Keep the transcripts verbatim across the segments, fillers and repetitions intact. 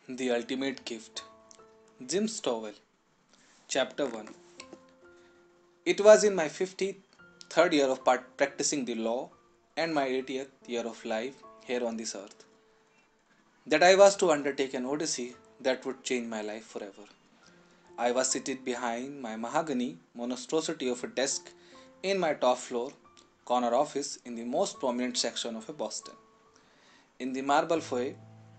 The Ultimate Gift. Jim Stovall. Chapter one. It was in my fifty-third year of part- practicing the law and my eightieth year of life here on this earth that I was to undertake an odyssey that would change my life forever. I was seated behind my mahogany monstrosity of a desk in my top floor corner office in the most prominent section of a Boston. In the marble foyer,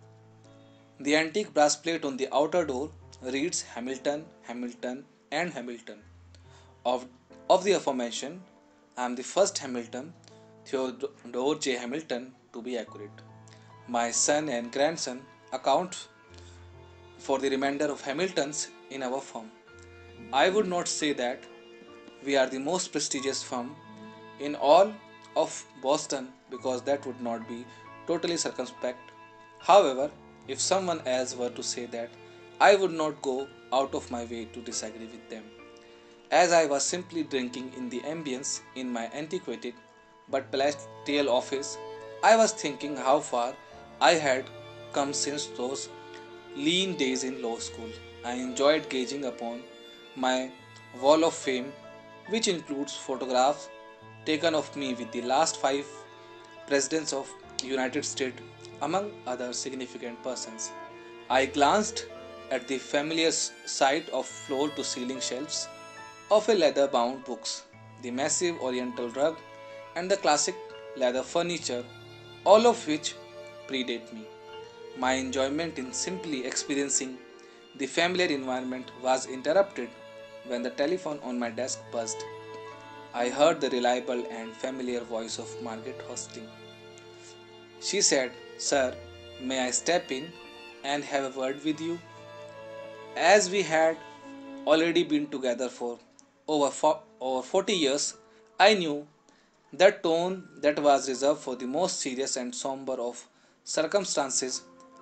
the antique brass plate on the outer door reads Hamilton, Hamilton, and Hamilton. Of, of the aforementioned, I am the first Hamilton, Theodore J. Hamilton, to be accurate. My son and grandson account for the remainder of Hamiltons in our firm. I would not say that we are the most prestigious firm in all of Boston because that would not be totally circumspect. However, if someone else were to say that, I would not go out of my way to disagree with them. As I was simply drinking in the ambience in my antiquated but palatial office, I was thinking how far I had come since those lean days in law school. I enjoyed gazing upon my wall of fame, which includes photographs taken of me with the last five presidents of United States, among other significant persons. I glanced at the familiar sight of floor to ceiling shelves of a leather bound books, the massive oriental rug, and the classic leather furniture, all of which predate me. My enjoyment in simply experiencing the familiar environment was interrupted when the telephone on my desk buzzed. I heard the reliable and familiar voice of Margaret Hosting. She said, "Sir, may I step in and have a word with you?" As we had already been together for over, fo- over forty years, I knew that tone that was reserved for the most serious and somber of circumstances.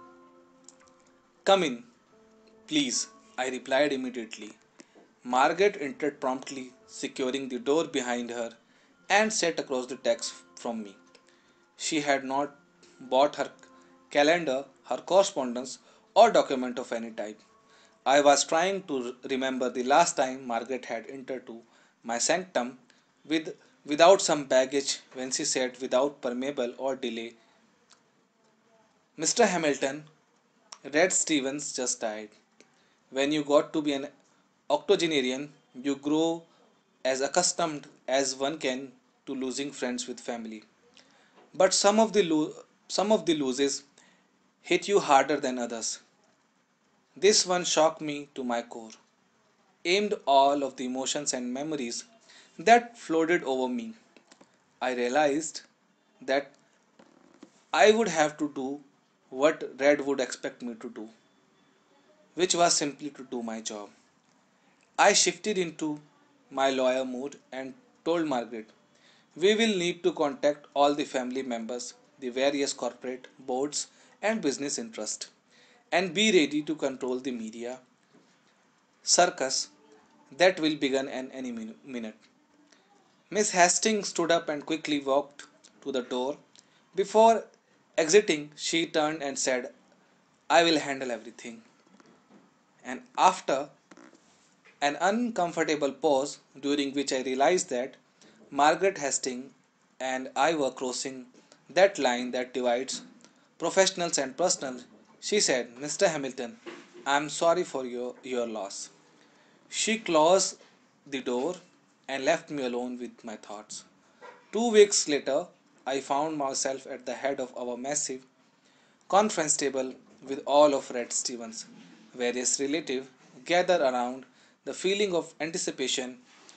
"Come in, please," I replied immediately. Margaret entered promptly, securing the door behind her, and sat across the desk from me. She had not bought her calendar, her correspondence, or document of any type. I was trying to remember the last time Margaret had entered to my sanctum with without some baggage when she said without permeable or delay, "Mister Hamilton, Red Stevens just died." When you got to be an octogenarian, you grow as accustomed as one can to losing friends with family. But some of the lo- some of the losses hit you harder than others. This one shocked me to my core, aimed all of the emotions and memories that flooded over me. I realized that I would have to do what Red would expect me to do, which was simply to do my job. I shifted into my lawyer mood and told Margaret, "We will need to contact all the family members, the various corporate boards and business interests, and be ready to control the media circus that will begin in any minute." Miss Hastings stood up and quickly walked to the door. Before exiting, she turned and said, "I will handle everything." And after an uncomfortable pause, during which I realized that Margaret Hastings and I were crossing that line that divides professionals and personal, she said, "Mister Hamilton, I am sorry for your, your loss." She closed the door and left me alone with my thoughts. Two weeks later, I found myself at the head of our massive conference table with all of Red Stevens' various relatives gathered around. The feeling of anticipation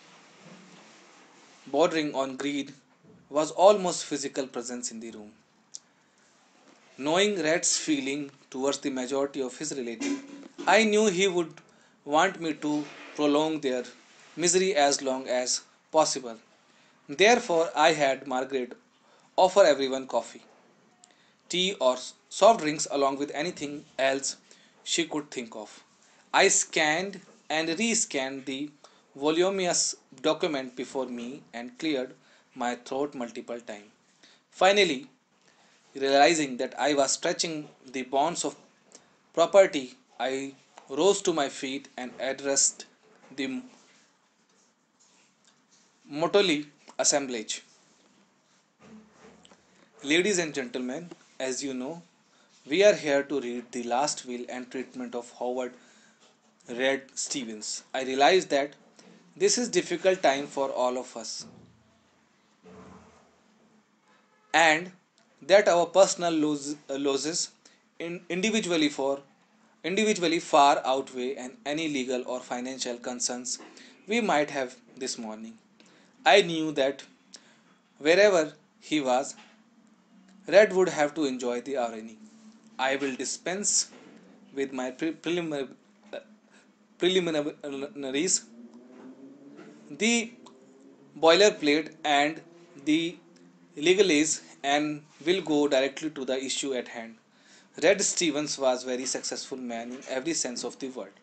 bordering on greed was almost physical presence in the room. Knowing Red's feeling towards the majority of his relatives, I knew he would want me to prolong their misery as long as possible. Therefore, I had Margaret offer everyone coffee, tea, or soft drinks along with anything else she could think of. I scanned and re-scanned the voluminous document before me and cleared my throat multiple times. Finally, realizing that I was stretching the bounds of property, I rose to my feet and addressed the motley assemblage. Ladies and gentlemen, as you know, we are here to read the last will and treatment of Howard Red Stevens. I realize that this is difficult time for all of us and that our personal lose, uh, losses in individually for individually far outweigh and any legal or financial concerns we might have this morning. I knew that wherever he was, Red would have to enjoy the irony. I will dispense with my pre- preliminary, preliminaries, the boilerplate and the legalese, and will go directly to the issue at hand. Red Stevens was a very successful man in every sense of the word.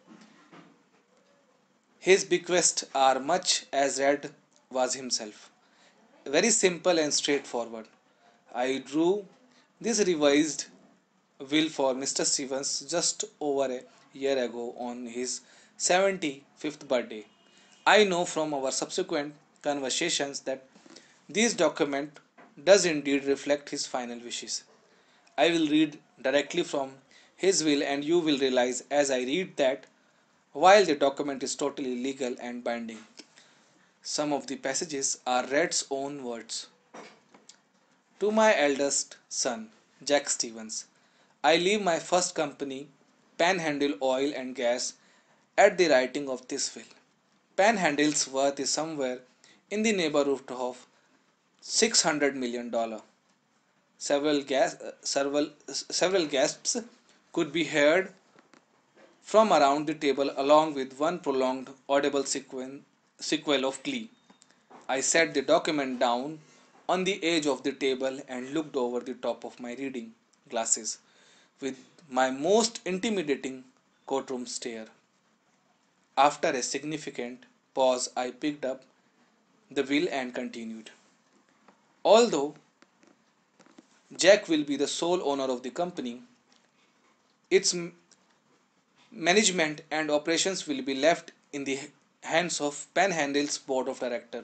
His bequests are much as Red was himself, very simple and straightforward. I drew this revised will for Mister Stevens just over a year ago on his seventy-fifth birthday. I know from our subsequent conversations that this document does indeed reflect his final wishes. I will read directly from his will, and you will realize as I read that while the document is totally legal and binding, some of the passages are Red's own words. To my eldest son, Jack Stevens, I leave my first company, Panhandle Oil and Gas, at the writing of this will. Panhandle's worth is somewhere in the neighborhood of six hundred million dollars. Several, gas, uh, several, several gasps could be heard from around the table, along with one prolonged audible sequen- sequel of glee. I set the document down on the edge of the table and looked over the top of my reading glasses with my most intimidating courtroom stare. After a significant pause, I picked up the will and continued. Although Jack will be the sole owner of the company, its management and operations will be left in the hands of Panhandle's board of directors,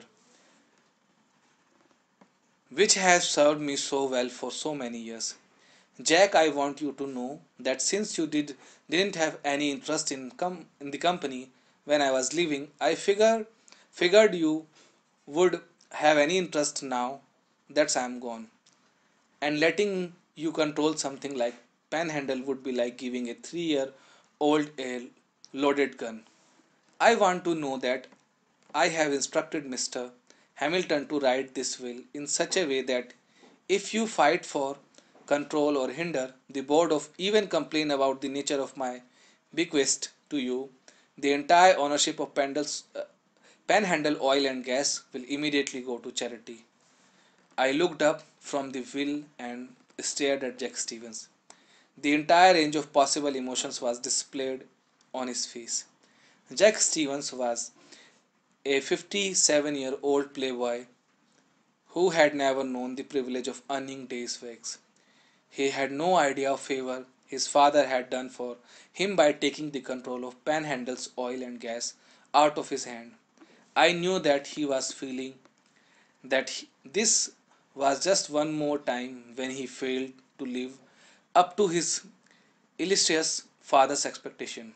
which has served me so well for so many years. Jack, I want you to know that since you did didn't have any interest in com- in the company when I was leaving, I figured figured you would have any interest now that I'm gone. And letting you control something like Panhandle would be like giving a three-year-old a loaded gun. I want to know that I have instructed Mister Hamilton to write this will in such a way that if you fight for control or hinder the board of even complain about the nature of my bequest to you, the entire ownership of Pandal's, uh, Panhandle Oil and Gas will immediately go to charity. I looked up from the will and stared at Jack Stevens. The entire range of possible emotions was displayed on his face. Jack Stevens was a fifty-seven year old playboy who had never known the privilege of earning days' wages. He had no idea of favor his father had done for him by taking the control of Panhandle's oil and gas out of his hand. I knew that he was feeling that he- this was just one more time when he failed to live up to his illustrious father's expectation.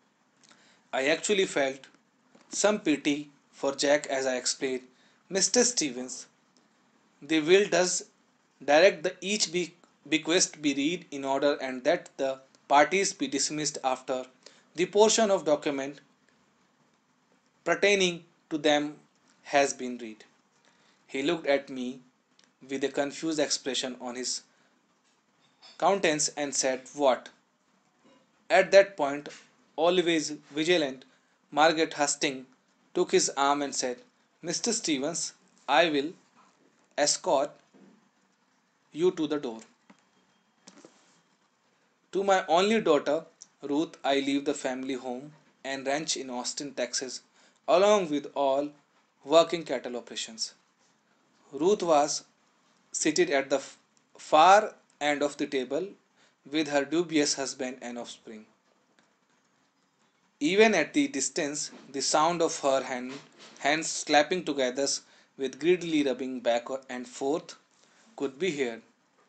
I actually felt some pity for Jack as I explained, Mister Stevens, the will does direct that each be- bequest be read in order and that the parties be dismissed after the portion of document pertaining to them has been read. He looked at me with a confused expression on his countenance and said, What? At that point, always vigilant, Margaret Hastings took his arm and said, Mister Stevens, I will escort you to the door. To my only daughter, Ruth, I leave the family home and ranch in Austin, Texas, along with all working cattle operations. Ruth was seated at the far end of the table with her dubious husband and offspring. Even at the distance, the sound of her hand, hands slapping together with greedily rubbing back and forth could be heard.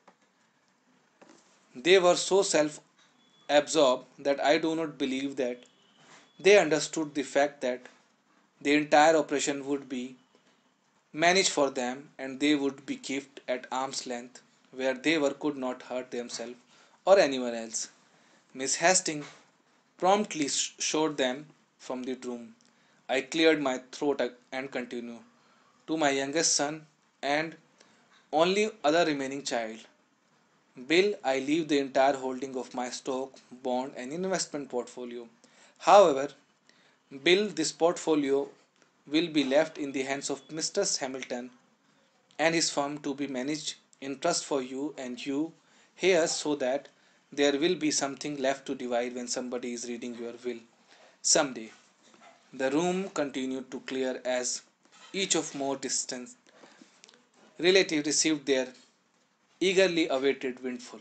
They were so self absorbed that I do not believe that they understood the fact that the entire operation would be managed for them and they would be kept at arm's length where they were could not hurt themselves or anyone else. Miss Hastings promptly showed them from the room. I cleared my throat and continued. To my youngest son and only other remaining child, Bill, I leave the entire holding of my stock, bond, and investment portfolio. However, Bill, this portfolio will be left in the hands of Mister Hamilton and his firm to be managed in trust for you and you here so that there will be something left to divide when somebody is reading your will someday. The room continued to clear as each of more distant relatives received their eagerly awaited windfall.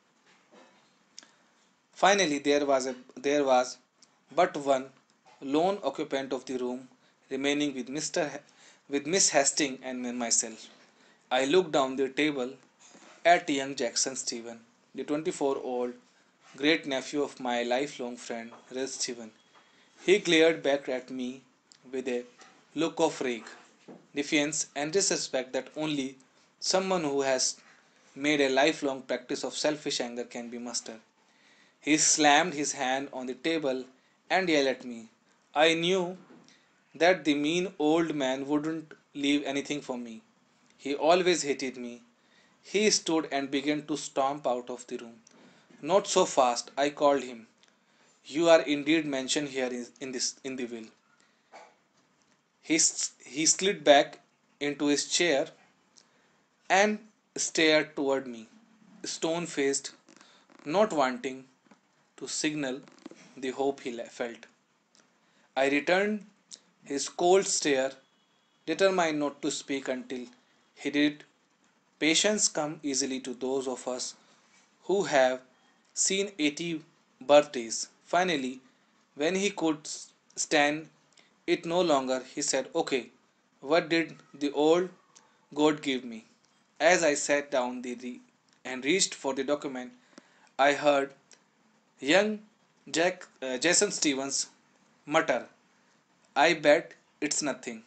Finally, there was a there was but one lone occupant of the room remaining with Mister Ha- with Miss Hastings and myself. I looked down the table at young Jackson Stephen, the twenty-four-year-old great nephew of my lifelong friend, Red Stephen. He glared back at me with a look of rage, defiance, and disrespect that only someone who has made a lifelong practice of selfish anger can be mustered. He slammed his hand on the table and yelled at me. I knew that the mean old man wouldn't leave anything for me. He always hated me. He stood and began to stomp out of the room. Not so fast, I called him. You are indeed mentioned here in this in the will. He, he slid back into his chair and stared toward me, stone faced, not wanting to signal the hope he felt. I returned his cold stare, determined not to speak until he did. Patience comes easily to those of us who have seen eighty birthdays. Finally, when he could stand it no longer, he said, okay, what did the old God give me? As I sat down the and reached for the document, I heard young Jack uh, Jason Stevens mutter, I bet it's nothing.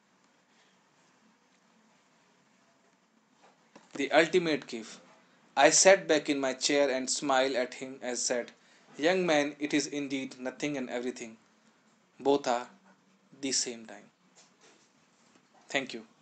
The ultimate gift. I sat back in my chair and smiled at him as said, young man, it is indeed nothing and everything. Both are the same time. Thank you.